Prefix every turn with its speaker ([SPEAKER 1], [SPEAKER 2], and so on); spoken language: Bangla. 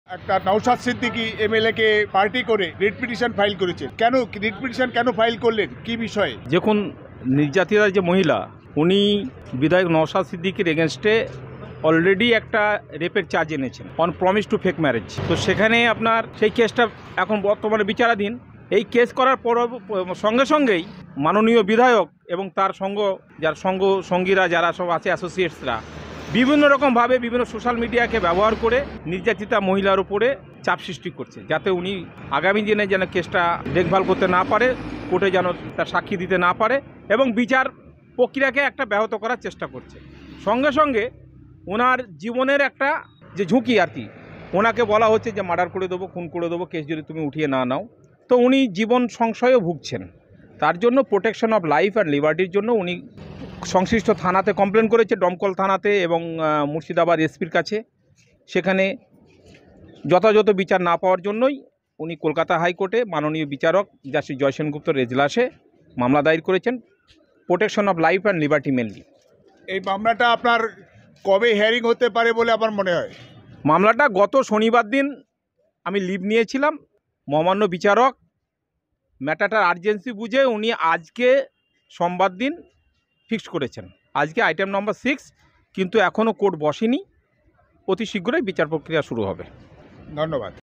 [SPEAKER 1] একটা নওশাদ সিদ্দিকী এমএলএ কে পার্টি করে রিট পিটিশন ফাইল করেছে। কেন রিট পিটিশন কেন ফাইল করলেন, কি বিষয়ে?
[SPEAKER 2] দেখুন, নির্যাতিতার যে মহিলা, উনি বিধায়ক নওশাদ সিদ্দিকীর এগেনস্টে অলরেডি একটা রেপের চার্জ এনেছেন on promise to fake marriage. তো সেখানে আপনার সেই কেসটা এখন বর্তমানে বিচারাধীন। এই কেস করার পর সঙ্গে সঙ্গেই মাননীয় বিধায়ক এবং তার সঙ্গীরা যারা সব আছে অ্যাসোসিয়েটসরা বিভিন্ন রকমভাবে বিভিন্ন সোশ্যাল মিডিয়াকে ব্যবহার করে নির্যাতিতা মহিলার উপরে চাপ সৃষ্টি করছে, যাতে উনি আগামী দিনে যেন কেসটা দেখভাল করতে না পারে, কোর্টে যেন তার সাক্ষী দিতে না পারে এবং বিচার প্রক্রিয়াকে একটা ব্যাহত করার চেষ্টা করছে। সঙ্গে সঙ্গে ওনার জীবনের একটা যে ঝুঁকি আর কি, ওনাকে বলা হচ্ছে যে মার্ডার করে দেবো, খুন করে দেবো কেস যদি তুমি উঠিয়ে না নাও। তো উনি জীবন সংশয়েও ভুগছেন। তার জন্য প্রোটেকশন অফ লাইফ অ্যান্ড লিবার্টির জন্য উনি সংশ্লিষ্ট থানাতে কমপ্লেন করেছে, দমকল থানাতে এবং মুর্শিদাবাদ এসপির কাছে। সেখানে যথাযথ বিচার না পাওয়ার জন্যই উনি কলকাতা হাইকোর্টে মাননীয় বিচারক জাস্টিস জয় সেনগুপ্তর এজলাসে মামলা দায়ের করেছেন, protection of life and liberty mainly.
[SPEAKER 1] এই মামলাটা আপনার কবে হিয়ারিং হতে পারে বলে আমার মনে হয়?
[SPEAKER 2] মামলাটা গত শনিবার দিন আমি লিভ নিয়েছিলাম। মহামান্য বিচারক ম্যাটারটার আর্জেন্সি বুঝে উনি আজকে সোমবার দিন ফিক্সড করেছেন, আজকে আইটেম নম্বর 6, কিন্তু এখনও কোর্ট বসেনি। অতি শীঘ্রই বিচার প্রক্রিয়া শুরু হবে।
[SPEAKER 1] ধন্যবাদ।